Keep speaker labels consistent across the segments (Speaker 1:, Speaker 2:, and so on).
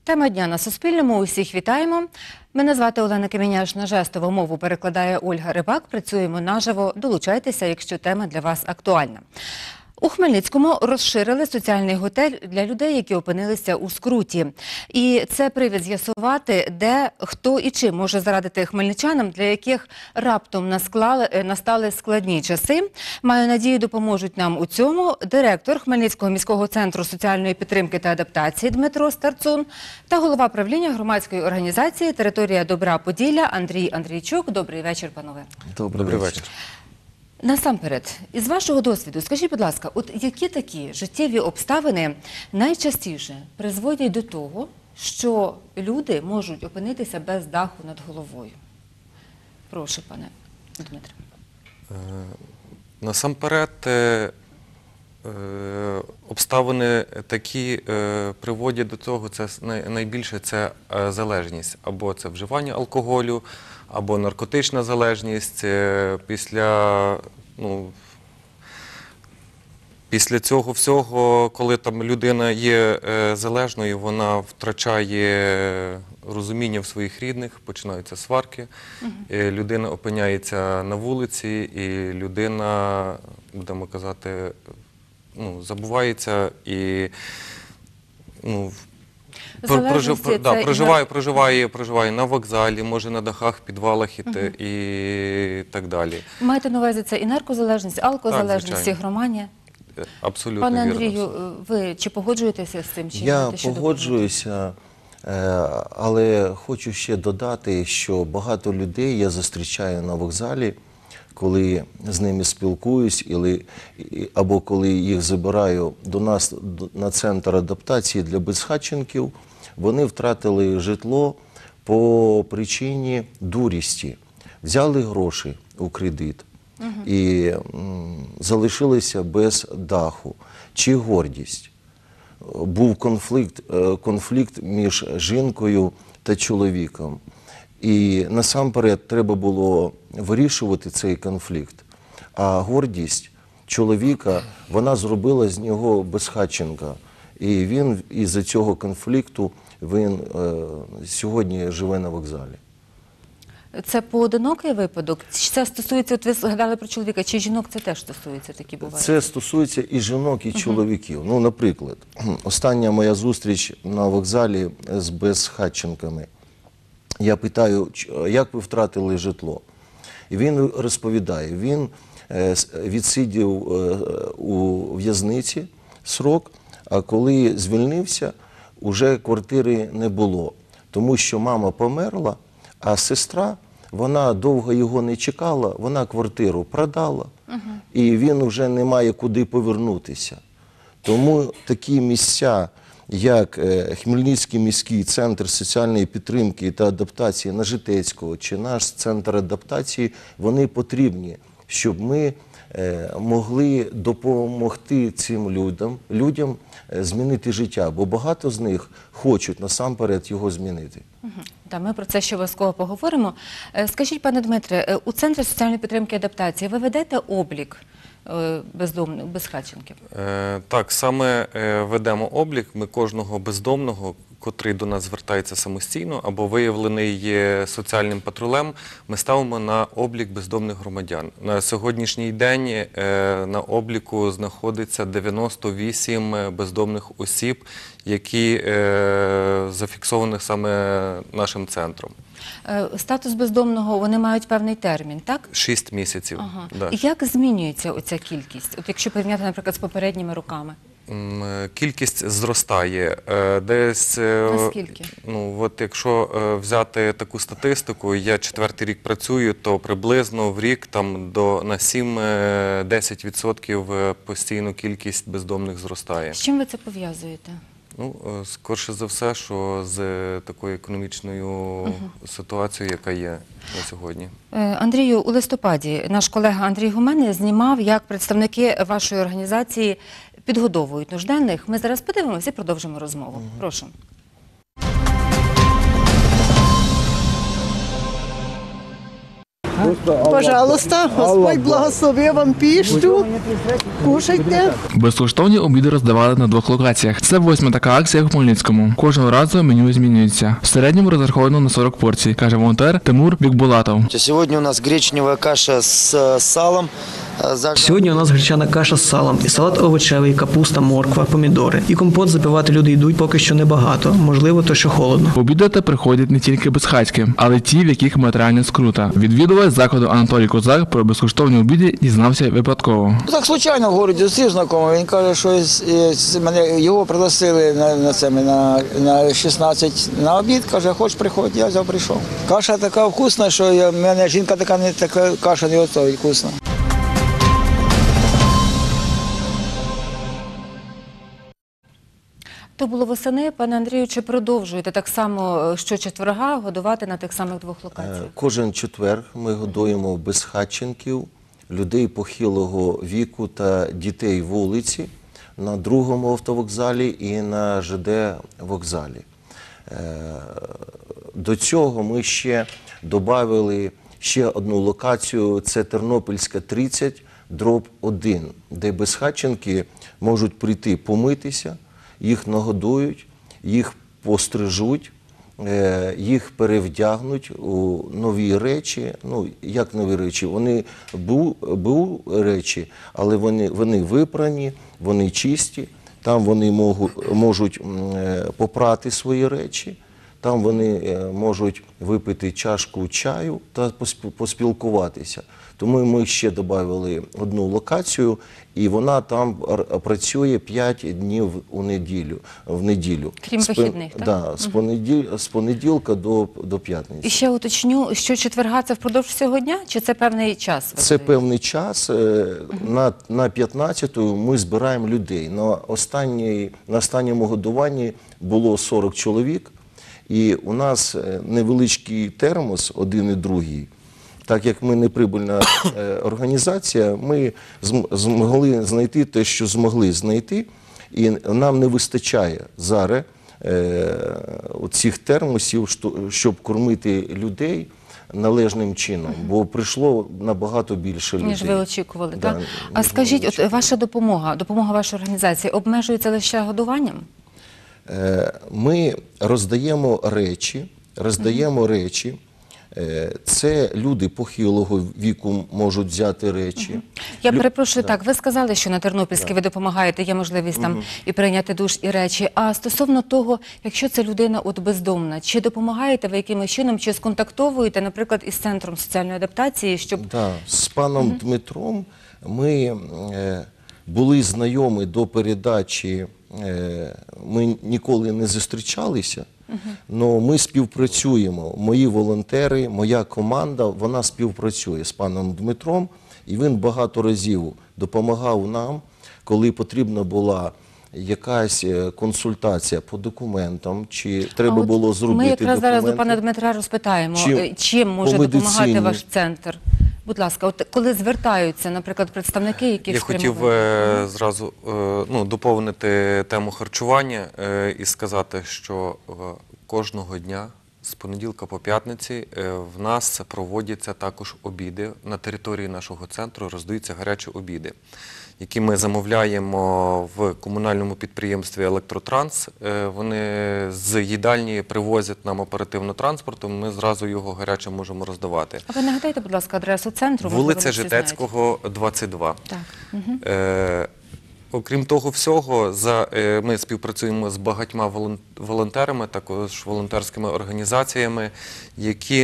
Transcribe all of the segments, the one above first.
Speaker 1: Тема дня на Суспільному. Усіх вітаємо. Мене звати Олена Каменяш. На жестову мову перекладає Ольга Рибак. Працюємо наживо. Долучайтеся, якщо тема для вас актуальна. У Хмельницькому розширили соціальний готель для людей, які опинилися у скруті. І це привід з'ясувати, де, хто і чим може зарадити хмельничанам, для яких раптом настали складні часи. Маю надію, допоможуть нам у цьому директор Хмельницького міського центру соціальної підтримки та адаптації Дмитро Старцун та голова правління громадської організації «Територія добра Поділля» Андрій Андрійчук. Добрий вечір, панове.
Speaker 2: Добрий вечір.
Speaker 1: Насамперед, із вашого досвіду, скажіть, будь ласка, от які такі життєві обставини найчастіше призводять до того, що люди можуть опинитися без даху над головою? Прошу, пане Дмитре.
Speaker 2: Насамперед, обставини такі приводять до того, це найбільше це залежність. Або це вживання алкоголю, або наркотична залежність. Після цього всього, коли там людина є залежною, вона втрачає розуміння в своїх рідних, починаються сварки, людина опиняється на вулиці, і людина, будемо казати, забувається і проживає на вокзалі, може на дахах, підвалах і так далі.
Speaker 1: Маєте на увазі це і наркозалежність, алкозалежність, ігроманія?
Speaker 2: Абсолютно
Speaker 1: вірно. Пане
Speaker 2: вірно.
Speaker 1: Андрію, ви чи погоджуєтеся з цим?
Speaker 3: Я погоджуюся, але хочу ще додати, що багато людей я зустрічаю на вокзалі, коли з ними спілкуюсь, або коли їх забираю до нас на центр адаптації для безхатченків, вони втратили житло по причині дурості. Взяли гроші у кредит і залишилися без даху. Чи гордість. Був конфлікт між жінкою та чоловіком. І насамперед треба було вирішувати цей конфлікт. А гордість чоловіка, вона зробила з нього безхатченка. І він із-за цього конфлікту, він сьогодні живе на вокзалі.
Speaker 1: Це поодинокий випадок? Це стосується, от ви згадали про чоловіка, чи жінок це теж стосується, такі бувають?
Speaker 3: Це стосується і жінок, і чоловіків. Ну, наприклад, остання моя зустріч на вокзалі з безхатченками. Я питаю, як ви втратили житло? І він розповідає, він відсидів у в'язниці срок, а коли звільнився, уже квартири не було. Тому що мама померла, а сестра, вона довго його не чекала, вона квартиру продала, і він вже не має куди повернутися. Тому такі місця, як Хмельницький міський центр соціальної підтримки та адаптації на Житецького чи наш центр адаптації, вони потрібні, щоб ми могли допомогти цим людям змінити життя, бо багато з них хочуть насамперед його змінити.
Speaker 1: Ми про це ще обов'язково поговоримо. Скажіть, пане Дмитре, у Центрі соціальної підтримки і адаптації ви ведете облік бездомних, безхатченків?
Speaker 2: Так, саме ведемо облік. Ми кожного бездомного, котрий до нас звертається самостійно або виявлений соціальним патрулем, ми ставимо на облік бездомних громадян. На сьогоднішній день на обліку знаходиться 98 бездомних осіб, які зафіксовані саме нашим центром.
Speaker 1: Статус бездомного, вони мають певний термін, так?
Speaker 2: 6 місяців. Да.
Speaker 1: Як змінюється оця кількість, от якщо порівняти, наприклад, з попередніми роками?
Speaker 2: Кількість зростає. Десь,
Speaker 1: наскільки?
Speaker 2: От якщо взяти таку статистику, я 4-й рік працюю, то приблизно в рік там на 7-10% постійно кількість бездомних зростає.
Speaker 1: З чим ви це пов'язуєте?
Speaker 2: Скорше за все, що з такою економічною ситуацією, яка є на сьогодні.
Speaker 1: Андрію, у листопаді наш колега Андрій Гуменний знімав, як представники вашої організації підгодовують нужденних. Ми зараз подивимося і продовжимо розмову. Прошу.
Speaker 4: Пожалуйста, Господь благослови вам піщу. Кушайте.
Speaker 5: Безкоштовні обіди роздавали на 2 локаціях. Це 8-та така акція в Хмельницькому. Кожного разу меню змінюється. В середньому розраховано на 40 порцій, каже волонтер Тимур Бікбулатов.
Speaker 6: Сегодня у нас гречневая каша с салом.
Speaker 7: Сьогодні у нас гречана каша з салом, і салат овочевий, капуста, морква, помідори. І компот запивати люди йдуть поки що небагато, можливо, то що холодно.
Speaker 5: Обідати приходять не тільки безхатьки, але ті, в яких матеріальна скрута. Відвідувач закладу Анатолій Козак про безкоштовні обіди дізнався випадково.
Speaker 6: Так случайно в городі зустрів знайомого, він каже, що його пригласили на 16 на обід, каже, хочеш приходь, я взяв, прийшов. Каша така вкусна, що в мене жінка така каша не готовить, вкусна.
Speaker 1: То було восени. Пане Андрію, чи продовжуєте так само щочетверга годувати на тих самих 2 локаціях?
Speaker 3: Кожен четвер ми годуємо безхатченків, людей похилого віку та дітей вулиці на 2-му автовокзалі і на ЖД вокзалі. До цього ми ще додали ще одну локацію, це Тернопільська 30/1, де безхатченки можуть прийти помитися, їх нагодують, їх пострижуть, їх перевдягнуть у нові речі. Ну, як нові речі? Вони були речі, але вони випрані, вони чисті, там вони можуть попрати свої речі, там вони можуть випити чашку чаю та поспілкуватися. Тому ми ще додали одну локацію, і вона там працює 5 днів в неділю.
Speaker 1: Крім вихідних, так?
Speaker 3: Да, з понеділка до п'ятниці.
Speaker 1: І ще уточню, що четверга це впродовж всього дня, чи це певний час?
Speaker 3: Це певний час. На 15-ту ми збираємо людей. На останньому годуванні було 40 чоловік, і у нас невеличкий термос, один і другий. Так як ми неприбульна організація, ми змогли знайти те, що змогли знайти, і нам не вистачає зараз цих термосів, щоб кормити людей належним чином, бо прийшло набагато більше людей.
Speaker 1: Ніж ви очікували,
Speaker 3: Да,
Speaker 1: так? А скажіть, от ваша допомога вашої організації обмежується лише годуванням?
Speaker 3: Ми роздаємо речі. Це люди похилого віку можуть взяти речі.
Speaker 1: Я перепрошую, так, ви сказали, що на Тернопільській ви допомагаєте, є можливість там і прийняти душ, і речі. А стосовно того, якщо це людина от бездомна, чи допомагаєте ви якимось чином, чи сконтактовуєте, наприклад, із Центром соціальної адаптації, щоб...
Speaker 3: Так, з паном Дмитром ми були знайомі до передачі, ми ніколи не зустрічалися, але ми співпрацюємо. Мої волонтери, моя команда, вона співпрацює з паном Дмитром, і він багато разів допомагав нам, коли потрібна була якась консультація по документам, чи треба було зробити
Speaker 1: ми якраз
Speaker 3: документи.
Speaker 1: зараз до пана Дмитра розпитаємо, чим може допомагати ваш центр. Будь ласка, от коли звертаються, наприклад, представники, які
Speaker 2: Я хотів зразу доповнити тему харчування і сказати, що кожного дня з понеділка по п'ятниці в нас проводяться також обіди. На території нашого центру роздаються гарячі обіди, які ми замовляємо в комунальному підприємстві «Електротранс». Вони з їдальні привозять нам оперативно транспортом, ми зразу його гаряче можемо роздавати.
Speaker 1: А ви нагадайте, будь ласка, адресу центру?
Speaker 2: Вулиця Житецького, 22.
Speaker 1: Так.
Speaker 2: Окрім того всього, ми співпрацюємо з багатьма волонтерами, також волонтерськими організаціями, які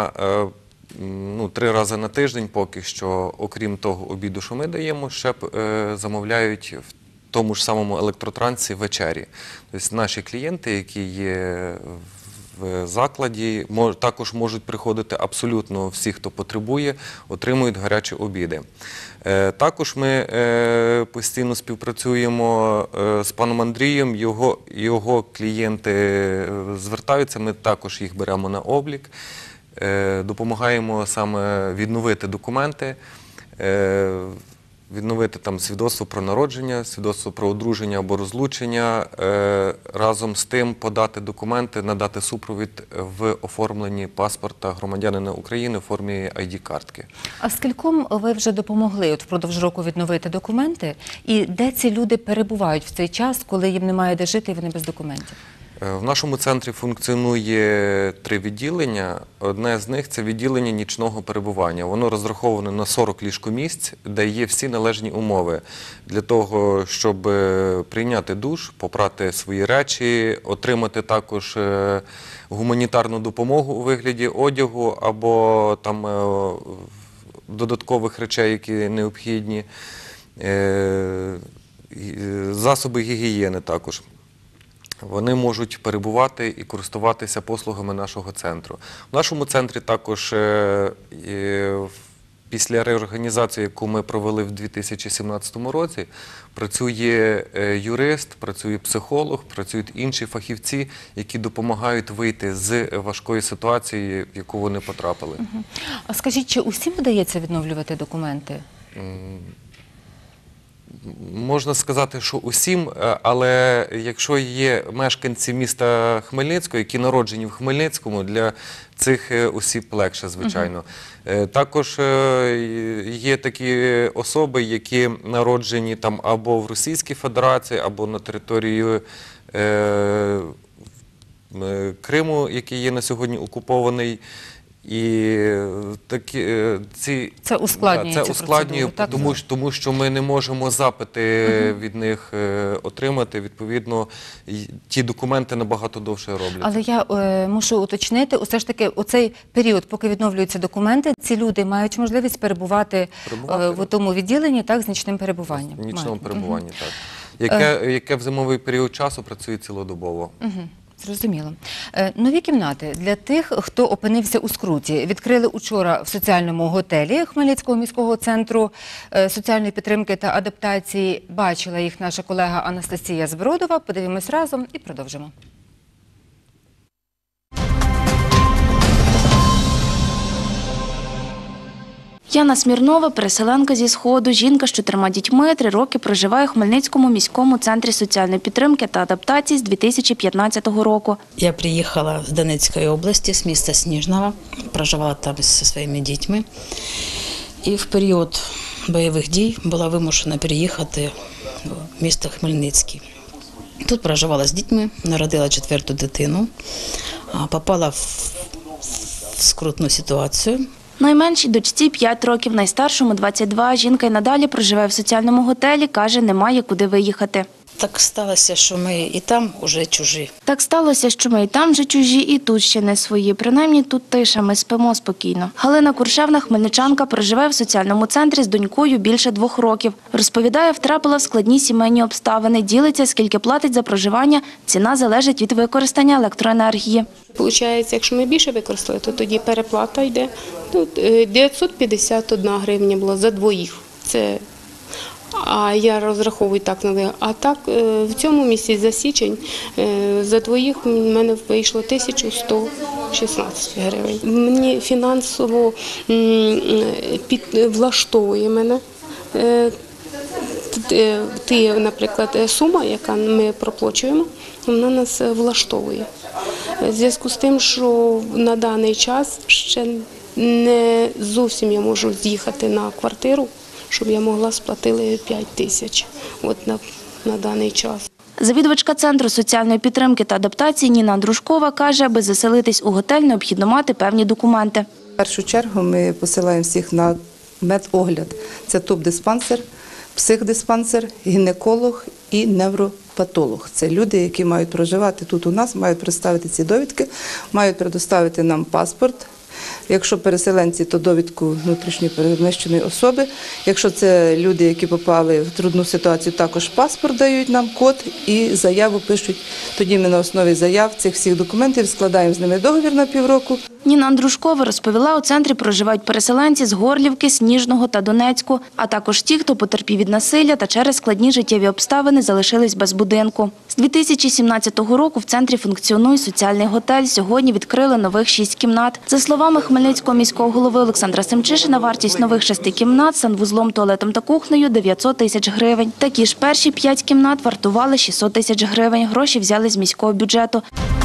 Speaker 2: 3 рази на тиждень поки що, окрім того обіду, що ми даємо, ще замовляють в тому ж самому електротрансі вечері. Тобто наші клієнти, які є в закладі, також можуть приходити абсолютно всі, хто потребує, отримують гарячі обіди. Також ми постійно співпрацюємо з паном Андрієм, його клієнти звертаються, ми також їх беремо на облік, допомагаємо саме відновити документи. відновити там свідоцтво про народження, свідоцтво про одруження або розлучення, разом з тим подати документи, надати супровід в оформленні паспорта громадянина України в формі ID-картки.
Speaker 1: А скільком ви вже допомогли впродовж року відновити документи? І де ці люди перебувають в цей час, коли їм немає де жити і вони без документів?
Speaker 2: В нашому центрі функціонує 3 відділення. Одне з них – це відділення нічного перебування. Воно розраховане на 40 ліжкомісць, де є всі належні умови для того, щоб прийняти душ, попрати свої речі, отримати також гуманітарну допомогу у вигляді одягу або там додаткових речей, які необхідні, засоби гігієни також. Вони можуть перебувати і користуватися послугами нашого центру. В нашому центрі також після реорганізації, яку ми провели в 2017 році, працює юрист, працює психолог, працюють інші фахівці, які допомагають вийти з важкої ситуації, в яку вони потрапили.
Speaker 1: А скажіть, чи усім вдається відновлювати документи?
Speaker 2: Можна сказати, що усім, але якщо є мешканці міста Хмельницького, які народжені в Хмельницькому, для цих осіб легше, звичайно. Також є такі особи, які народжені там або в Російській Федерації, або на території Криму, який є на сьогодні окупований. І
Speaker 1: це ускладнює цю процедуру, так?
Speaker 2: Тому що ми не можемо запити від них отримати, відповідно, ті документи набагато довше роблять.
Speaker 1: Але я мушу уточнити, все ж таки, у цей період, поки відновлюються документи, ці люди мають можливість перебувати в тому відділенні, так, з нічним перебуванням.
Speaker 2: В нічному перебуванні, так. Яке в зимовий період часу працює цілодобово.
Speaker 1: Зрозуміло. Нові кімнати для тих, хто опинився у скруті, відкрили учора в соціальному готелі Хмельницького міського центру соціальної підтримки та адаптації. Бачила їх наша колега Анастасія Збродова. Подивимось разом і продовжимо.
Speaker 8: Яна Смірнова – переселенка зі Сходу. Жінка з 4 дітьми 3 роки проживає у Хмельницькому міському центрі соціальної підтримки та адаптації з 2015 року.
Speaker 9: Я приїхала з Донецької області, з міста Сніжного, проживала там зі своїми дітьми. І в період бойових дій була вимушена переїхати в місто Хмельницький. Тут проживала з дітьми, народила 4-ту дитину, попала в скрутну ситуацію.
Speaker 8: Найменшій дочці 5 років, найстаршому 22. Жінка й надалі проживає в соціальному готелі, каже, немає куди виїхати.
Speaker 9: Так сталося, що ми і там вже чужі.
Speaker 8: Так сталося, що ми і там вже чужі, і тут ще не свої. Принаймні тут тиша, ми спимо спокійно. Галина Куршевна, хмельничанка, проживає в соціальному центрі з донькою більше 2 років. Розповідає, втрапила в складні сімейні обставини. Ділиться, скільки платить за проживання, ціна залежить від використання електроенергії.
Speaker 10: Получається, якщо ми більше використали, то тоді переплата йде. 951 гривня було за двоїх. А я розраховую так на двоїх. А так в цьому місяці за січень за двоїх в мене вийшло 1116 гривень. Мені фінансово влаштовує мене. Наприклад, сума, яка ми проплачуємо, вона нас влаштовує. В зв'язку з тим, що на даний час ще не зовсім я можу з'їхати на квартиру, щоб я могла сплатити 5 тисяч на даний час.
Speaker 8: Завідувачка Центру соціальної підтримки та адаптації Ніна Андрушкова каже, аби заселитись у готель, необхідно мати певні документи.
Speaker 11: В першу чергу ми посилаємо всіх на медогляд. Це тубдиспансер, психдиспансер, гінеколог і невропатолог. Це люди, які мають проживати тут у нас, мають представити ці довідки, мають предоставити нам паспорт. Якщо переселенці, то довідку внутрішньо переміщеної особи. Якщо це люди, які попали в трудну ситуацію, також паспорт дають нам, код і заяву пишуть. Тоді ми на основі заяв цих всіх документів складаємо з ними договір на півроку.
Speaker 8: Ніна Андрушкова розповіла, у центрі проживають переселенці з Горлівки, Сніжного та Донецьку, а також ті, хто потерпів від насилля та через складні життєві обставини залишились без будинку. З 2017 року в центрі функціонує соціальний готель. Сьогодні відкрили нових 6 кімнат. За словами Хмельницького міського голови Олександра Семчишина, вартість нових 6 кімнат з санвузлом, туалетом та кухнею – 900 тисяч гривень. Такі ж перші 5 кімнат вартували 600 тисяч гривень. Гроші взяли з міського бюджету.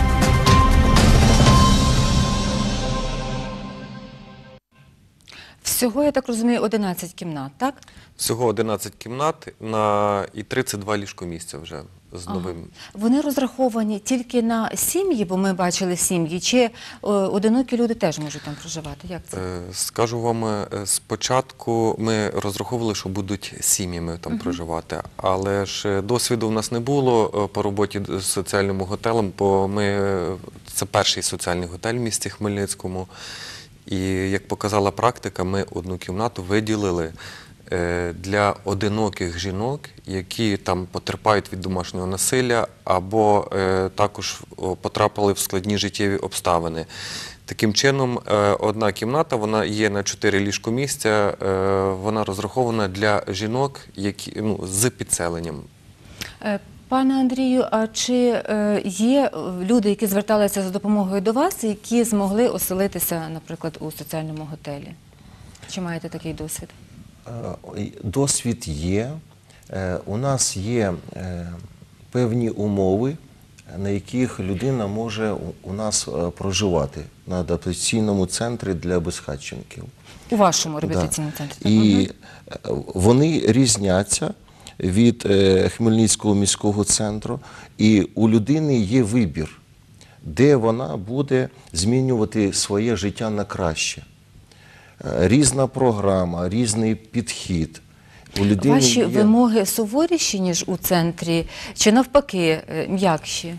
Speaker 1: Всього, я так розумію, 11 кімнат, так?
Speaker 2: Всього 11 кімнат і 32 ліжкомісця вже з новим.
Speaker 1: Вони розраховані тільки на сім'ї, бо ми бачили сім'ї, чи одинокі люди теж можуть там проживати? Як це?
Speaker 2: Скажу вам, спочатку ми розраховували, що будуть сім'ями там проживати, але ж досвіду в нас не було по роботі з соціальним готелем, бо це перший соціальний готель в місті Хмельницькому. І, як показала практика, ми одну кімнату виділили для одиноких жінок, які там потерпають від домашнього насилля або також потрапили в складні життєві обставини. Таким чином, одна кімната, вона є на 4 ліжкомісця, вона розрахована для жінок з підселенням.
Speaker 1: Пане Андрію, а чи є люди, які зверталися за допомогою до вас, які змогли оселитися, наприклад, у соціальному готелі? Чи маєте такий досвід?
Speaker 3: Досвід є. У нас є певні умови, на яких людина може у нас проживати на адаптаційному центрі для безхатченків.
Speaker 1: У вашому реабілітаційному центрі?
Speaker 3: І вони різняться від Хмельницького міського центру, і у людини є вибір, де вона буде змінювати своє життя на краще. Різна програма, різний підхід.
Speaker 1: Ваші вимоги суворіші, ніж у центрі, чи навпаки м'якші?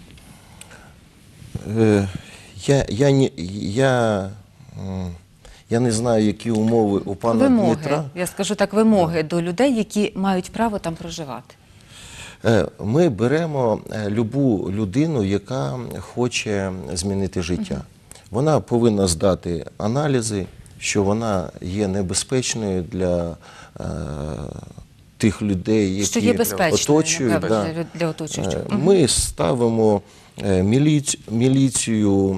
Speaker 3: Я не знаю, які умови у пана Дмитра.
Speaker 1: Я скажу так, вимоги до людей, які мають право там проживати.
Speaker 3: Ми беремо любу людину, яка хоче змінити життя. Вона повинна здати аналізи, що вона є небезпечною для тих людей, які оточують.
Speaker 1: Для оточуючих.
Speaker 3: Ми ставимо міліцію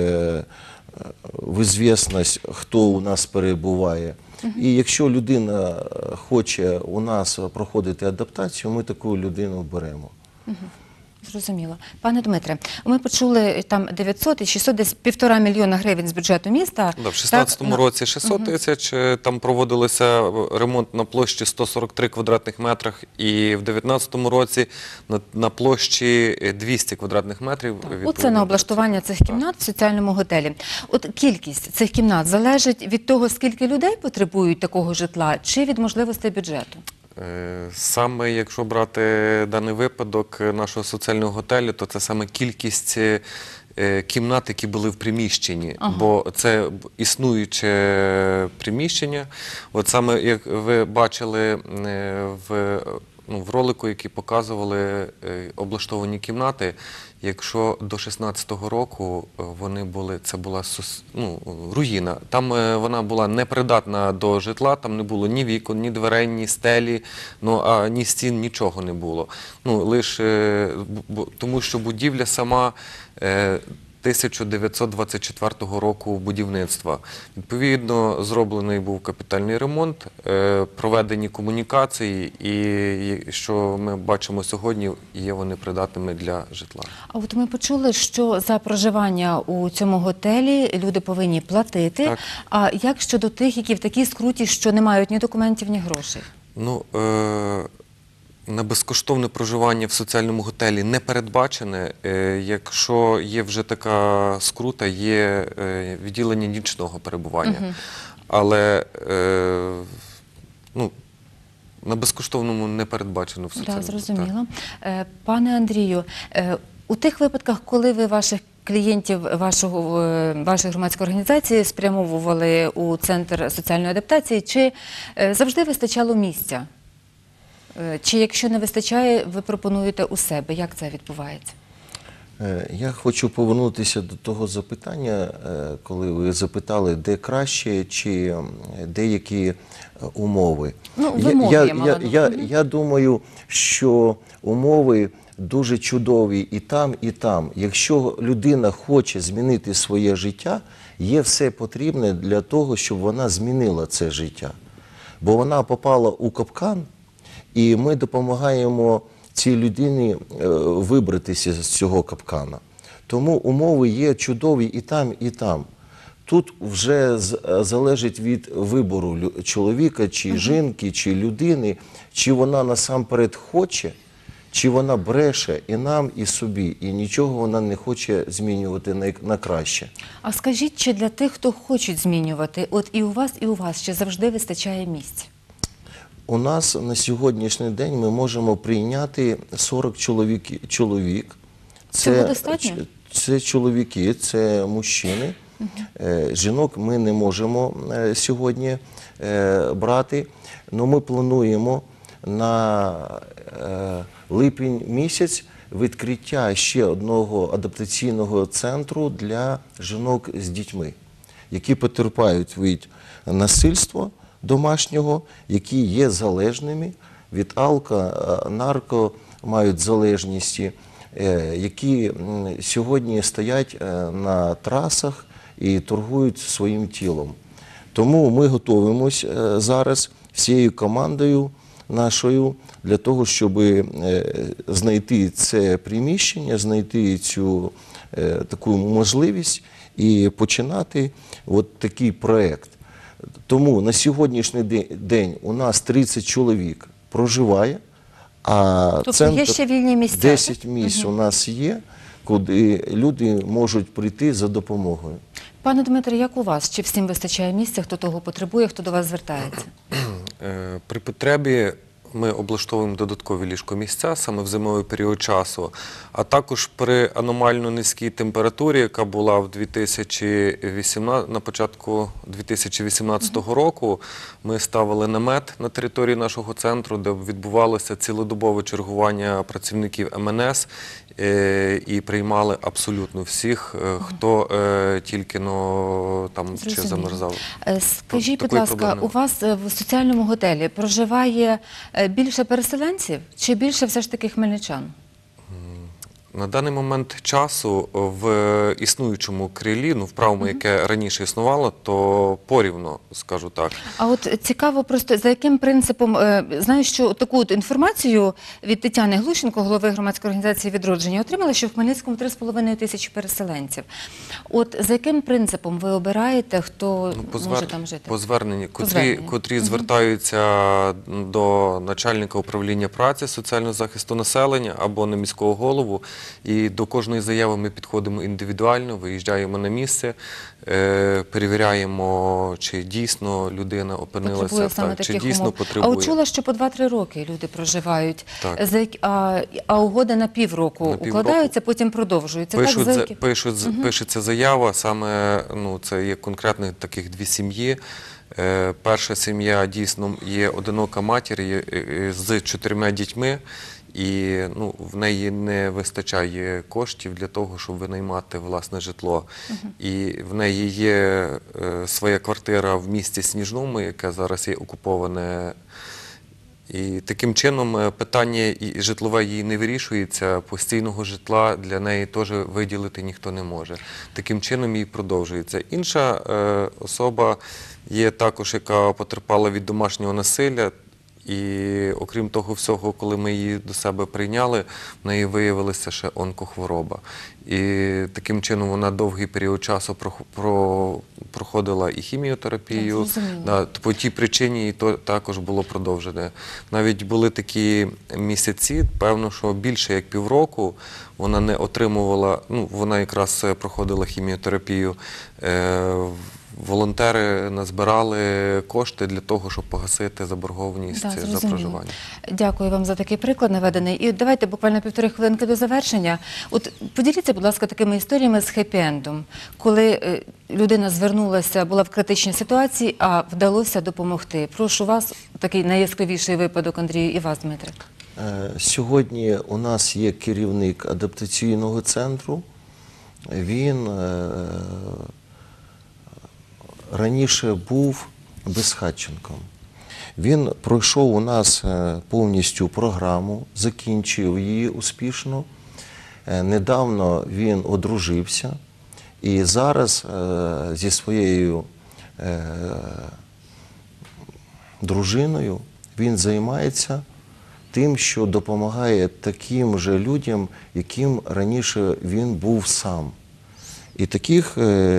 Speaker 3: в ізвісність, хто у нас перебуває. І якщо людина хоче у нас проходити адаптацію, ми таку людину беремо.
Speaker 1: Зрозуміло. Пане Дмитре, ми почули там 900 і 600, десь 1,5 мільйона гривень з бюджету міста.
Speaker 2: В 2016 році 600 тисяч, там проводилося ремонт на площі 143 квадратних метрах, і в 2019 році на площі 200 квадратних метрів.
Speaker 1: Оце на облаштування цих кімнат в соціальному готелі. От кількість цих кімнат залежить від того, скільки людей потребують такого житла, чи від можливостей бюджету?
Speaker 2: Саме, якщо брати даний випадок нашого соціального готелю, то це саме кількість кімнат, які були в приміщенні, бо це існуюче приміщення. От саме, як ви бачили в ролику, який показували облаштовані кімнати, якщо до 16-го року вони були, це була руїна. Там вона була непридатна до житла, там не було ні вікон, ні дверей, ні стелі, ні стін, нічого не було. Лише тому, що будівля сама 1924 року будівництва. Відповідно, зроблений був капітальний ремонт, проведені комунікації, і що ми бачимо сьогодні, є вони придатними для житла.
Speaker 1: А от ми почули, що за проживання у цьому готелі люди повинні платити. Так. А як щодо тих, які в такій скруті, що не мають ні документів, ні грошей?
Speaker 2: На безкоштовне проживання в соціальному готелі не передбачене. Якщо є вже така скрута, є відділення нічного перебування. Але на безкоштовному не передбачено в соціальному готелі.
Speaker 1: Зрозуміло. Пане Андрію, у тих випадках, коли ви ваших клієнтів вашої громадської організації спрямовували у Центр соціальної адаптації, чи завжди вистачало місця? Чи якщо не вистачає, ви пропонуєте у себе? Як це відбувається?
Speaker 3: Я хочу повернутися до того запитання, коли ви запитали, де краще чи деякі умови.
Speaker 1: Ну, вимоги я мала на увазі.
Speaker 3: Я думаю, що умови дуже чудові і там, і там. Якщо людина хоче змінити своє життя, є все потрібне для того, щоб вона змінила це життя. Бо вона попала у капкан, і ми допомагаємо цій людині вибратися з цього капкана. Тому умови є чудові і там, і там. Тут вже залежить від вибору чоловіка, чи жінки, чи людини, чи вона насамперед хоче, чи вона бреше і нам, і собі, і нічого вона не хоче змінювати на краще.
Speaker 1: А скажіть, чи для тих, хто хочуть змінювати, от і у вас, чи завжди вистачає місць?
Speaker 3: У нас на сьогоднішній день ми можемо прийняти 40 чоловік.
Speaker 1: Цього достатньо?
Speaker 3: Це чоловіки, це мужчини. Жінок ми не можемо сьогодні брати, але ми плануємо на липень місяць відкриття ще одного адаптаційного центру для жінок з дітьми, які потерпають від насильства домашнього, які є залежними від нарко, мають залежності, які сьогодні стоять на трасах і торгують своїм тілом. Тому ми готуємося зараз всією командою нашою для того, щоб знайти це приміщення, знайти цю таку можливість і починати от такий проєкт. Тому на сьогоднішній день у нас 30 чоловік проживає, а
Speaker 1: тобто
Speaker 3: центр,
Speaker 1: є ще вільні місця?
Speaker 3: 10 місць у нас є, куди люди можуть прийти за допомогою.
Speaker 1: Пане Дмитре, як у вас? Чи всім вистачає місця, хто того потребує, хто до вас звертається?
Speaker 2: При потребі ми облаштовуємо додаткові ліжкомісця саме в зимовий період часу, а також при аномально низькій температурі, яка була на початку 2018 року, ми ставили намет на території нашого центру, де відбувалося цілодобове чергування працівників МНС і приймали абсолютно всіх, хто тільки там ще замерзав.
Speaker 1: Скажіть, будь ласка, у вас в соціальному готелі проживає більше переселенців чи більше все ж таки хмельничан?
Speaker 2: На даний момент часу в існуючому крилі, в правому, яке раніше існувало, то порівно, скажу так.
Speaker 1: А от цікаво просто, за яким принципом, знаю, що таку інформацію від Тетяни Глущенко, голови громадської організації «Відродження», отримали, що в Хмельницькому 3,5 тисячі переселенців. От за яким принципом ви обираєте, хто може там жити?
Speaker 2: По зверненні, котрі звертаються до начальника управління праці, соціального захисту населення або на міського голову. І до кожної заяви ми підходимо індивідуально, виїжджаємо на місце, перевіряємо, чи дійсно людина опинилася, чи дійсно потребує.
Speaker 1: А от чула, що по 2-3 роки люди проживають,
Speaker 2: так.
Speaker 1: А угода на півроку укладаються, потім продовжуються.
Speaker 2: Пишеться заява, саме це є конкретно таких 2 сім'ї. Перша сім'я дійсно є одинока матір з 4 дітьми. І в неї не вистачає коштів для того, щоб винаймати власне житло. І в неї є своя квартира в місті Сніжному, яке зараз є окуповане. І таким чином питання житлове їй не вирішується, постійного житла для неї теж виділити ніхто не може. Таким чином їй продовжується. Інша особа є також, яка потерпала від домашнього насилля. І окрім того всього, коли ми її до себе прийняли, в неї виявилася ще онкохвороба. І таким чином вона довгий період часу проходила і хіміотерапію. По тій причині її також було продовжене. Навіть були такі місяці, певно, що більше як півроку вона не отримувала, вона якраз проходила хіміотерапію. Волонтери назбирали кошти для того, щоб погасити заборгованість за проживання.
Speaker 1: Дякую вам за такий приклад наведений. І давайте буквально 1,5 хвилинки до завершення. От поділіться, будь ласка, такими історіями з хеппі-ендом, коли людина звернулася, була в критичній ситуації, а вдалося допомогти. Прошу вас, такий найяскравіший випадок, Андрію, і вас, Дмитре.
Speaker 3: Сьогодні у нас є керівник адаптаційного центру. Він раніше був безхатченком. Він пройшов у нас повністю програму, закінчив її успішно. Недавно він одружився і зараз зі своєю дружиною він займається тим, що допомагає таким же людям, яким раніше він був сам. І таких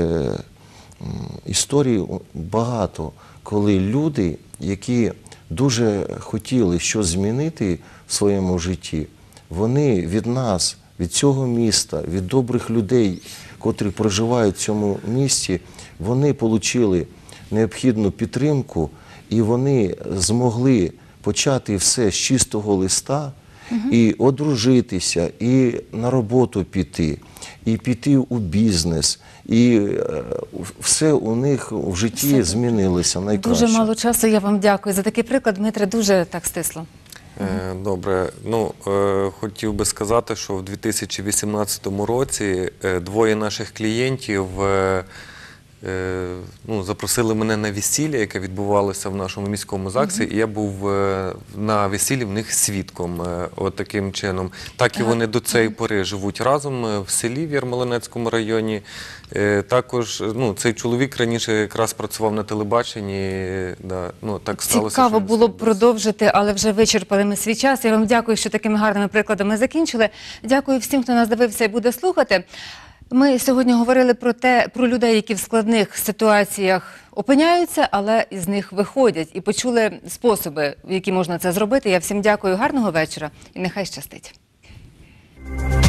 Speaker 3: історій багато, коли люди, які дуже хотіли щось змінити в своєму житті, вони від нас, від цього міста, від добрих людей, котрі проживають в цьому місті, вони отримали необхідну підтримку і вони змогли почати все з чистого листа, і одружитися, і на роботу піти, і піти у бізнес, і все у них в житті змінилося найкраще.
Speaker 1: Дуже мало часу, я вам дякую за такий приклад, Дмитре, дуже так стисло.
Speaker 2: Добре. Хотів би сказати, що в 2018 році двоє наших клієнтів запросили мене на весілля, яке відбувалося в нашому міському ЗАГСі, і я був на весіллі в них свідком от таким чином. Так і вони до цієї пори живуть разом в селі в Ярмолинецькому районі. Також цей чоловік раніше якраз працював на телебаченні. Так сталося,
Speaker 1: Цікаво
Speaker 2: що він
Speaker 1: було б
Speaker 2: став
Speaker 1: продовжити, але вже вичерпали ми свій час. Я вам дякую, що такими гарними прикладами закінчили. Дякую всім, хто нас дивився і буде слухати. Ми сьогодні говорили про людей, які в складних ситуаціях опиняються, але із них виходять. І почули способи, в які можна це зробити. Я всім дякую, гарного вечора і нехай щастить.